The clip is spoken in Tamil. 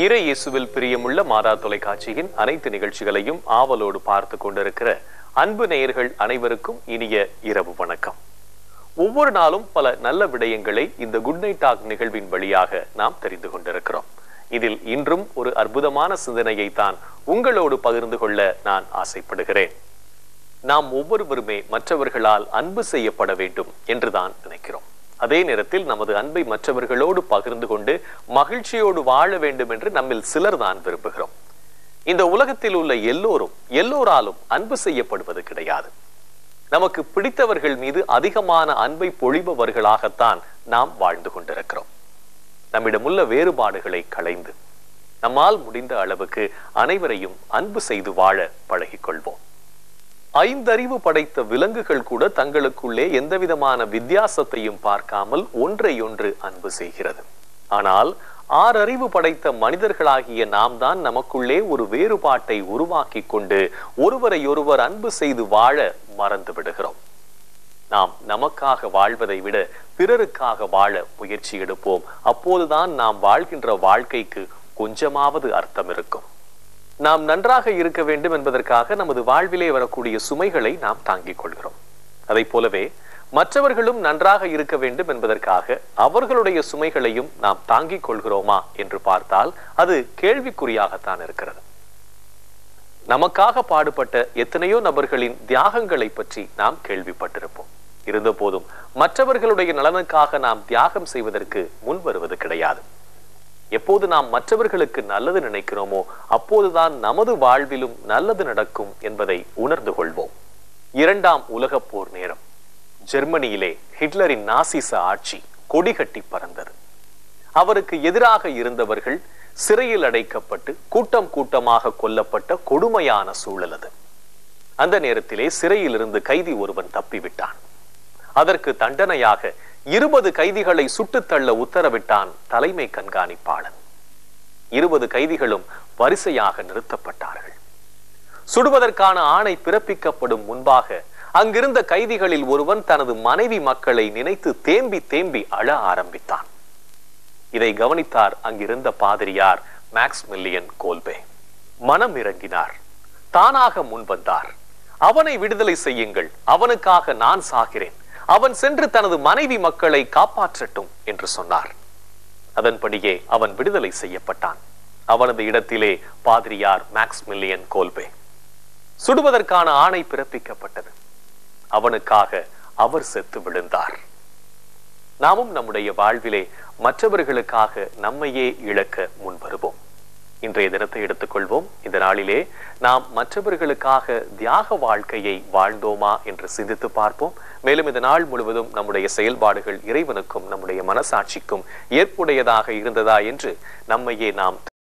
இறை இயேசுவில் பிரியமுள்ள மாதா தொலைக்காட்சியின் அனைத்து நிகழ்ச்சிகளையும் ஆவலோடு பார்த்து கொண்டிருக்கிற அன்பு நேயர்கள் அனைவருக்கும் இனிய இரவு வணக்கம். ஒவ்வொரு நாளும் பல நல்ல விடயங்களை இந்த குட் நைட் டாக் நிகழ்வின் வழியாக நாம் தெரிந்து கொண்டிருக்கிறோம். இதில் இன்றும் ஒரு அற்புதமான சிந்தனையை தான் உங்களோடு பகிர்ந்து கொள்ள நான் ஆசைப்படுகிறேன். நாம் ஒவ்வொருவருமே மற்றவர்களால் அன்பு செய்யப்பட வேண்டும் என்றுதான் நினைக்கிறோம். அதே நேரத்தில் நமது அன்பை மற்றவர்களோடு பகிர்ந்து கொண்டு மகிழ்ச்சியோடு வாழ வேண்டும் என்று நம்மில் சிலர் தான் விரும்புகிறோம். இந்த உலகத்தில் உள்ள எல்லோராலும் அன்பு செய்யப்படுவது கிடையாது. நமக்கு பிடித்தவர்கள் மீது அதிகமான அன்பை பொழிபவர்களாகத்தான் நாம் வாழ்ந்து கொண்டிருக்கிறோம். நம்மிடமுள்ள வேறுபாடுகளை களைந்து நம்மால் முடிந்த அளவுக்கு அனைவரையும் அன்பு செய்து வாழ பழகிக்கொள்வோம். 5 அறிவு படைத்த விலங்குகள் கூட தங்களுக்குள்ளே எந்தவிதமான வித்தியாசத்தையும் பார்க்காமல் ஒன்றையொன்று அன்பு செய்கிறது. ஆனால் 6 அறிவு படைத்த மனிதர்களாகிய நாம் தான் நமக்குள்ளே ஒரு வேறுபாட்டை உருவாக்கி கொண்டு ஒருவரையொருவர் அன்பு செய்து வாழ மறந்து விடுகிறோம். நாம் நமக்காக வாழ்வதை விட பிறருக்காக வாழ முயற்சி எடுப்போம். அப்போதுதான் நாம் வாழ்கின்ற வாழ்க்கைக்கு கொஞ்சமாவது அர்த்தம் இருக்கும். நாம் நன்றாக இருக்க வேண்டும் என்பதற்காக நமது வாழ்விலே வரக்கூடிய சுமைகளை நாம் தாங்கிக் கொள்கிறோம். அதை போலவே மற்றவர்களும் நன்றாக இருக்க வேண்டும் என்பதற்காக அவர்களுடைய சுமைகளையும் நாம் தாங்கிக் கொள்கிறோமா என்று பார்த்தால் அது கேள்விக்குறியாகத்தான் இருக்கிறது. நமக்காக பாடுபட்ட எத்தனையோ நபர்களின் தியாகங்களை பற்றி நாம் கேள்விப்பட்டிருப்போம். இருந்த போதும் மற்றவர்களுடைய நலனுக்காக நாம் தியாகம் செய்வதற்கு முன் வருவது கிடையாது. எப்போது நாம் மற்றவர்களுக்கு நல்லது நினைக்கிறோமோ அப்போதுதான் நமது வாழ்விலும் நல்லது நடக்கும் என்பதை உணர்ந்து கொள்வோம். 2ஆம் உலகப் போர் நேரம் ஜெர்மனியிலே ஹிட்லரின் நாசிச ஆட்சி கொடிகட்டி பறந்தது. அவருக்கு எதிராக இருந்தவர்கள் சிறையில் அடைக்கப்பட்டு கூட்டம் கூட்டமாக கொல்லப்பட்ட கொடுமையான சூழல் அது. அந்த நேரத்திலே சிறையில் இருந்து கைதி ஒருவன் தப்பிவிட்டான். அதற்கு தண்டனையாக 20 கைதிகளை சுட்டுத்தள்ள உத்தரவிட்டான் தலைமை கண்காணிப்பாளன். 20 கைதிகளும் வரிசையாக நிறுத்தப்பட்டார்கள். சுடுவதற்கான ஆணை பிறப்பிக்கப்படும் முன்பாக அங்கிருந்த கைதிகளில் ஒருவன் தனது மனைவி மக்களை நினைத்து தேம்பி தேம்பி அழ ஆரம்பித்தான். இதை கவனித்தார் அங்கிருந்த பாதிரியார் மேக்ஸ்மில்லியன் கோல்பே. மனம் இறங்கினார். தானாக முன்வந்தார். அவனை விடுதலை செய்யுங்கள், அவனுக்காக நான் சாகிறேன், அவன் சென்று தனது மனைவி மக்களை காப்பாற்றட்டும் என்று சொன்னார். அதன்படியே அவன் விடுதலை செய்யப்பட்டான். அவனது இடத்திலே பாதிரியார் மேக்ஸ்மில்லியன் கோல்பே. சுடுவதற்கான ஆணை பிறப்பிக்கப்பட்டது. அவனுக்காக அவர் செத்து விழுந்தார். நாமும் நம்முடைய வாழ்விலே மற்றவர்களுக்காக நம்மையே இழக்க முன் வருவோம். இன்றைய தினத்தை எடுத்துக்கொள்வோம். இந்த நாளிலே நாம் மற்றவர்களுக்காக தியாக வாழ்க்கையை வாழ்ந்தோமா என்று சிந்தித்து பார்ப்போம். மேலும் இந்த நாள் முழுவதும் நம்முடைய செயல்பாடுகள் இறைவனுக்கும் நம்முடைய மனசாட்சிக்கும் ஏற்புடையதாக இருந்ததா என்று நம்மையே நாம்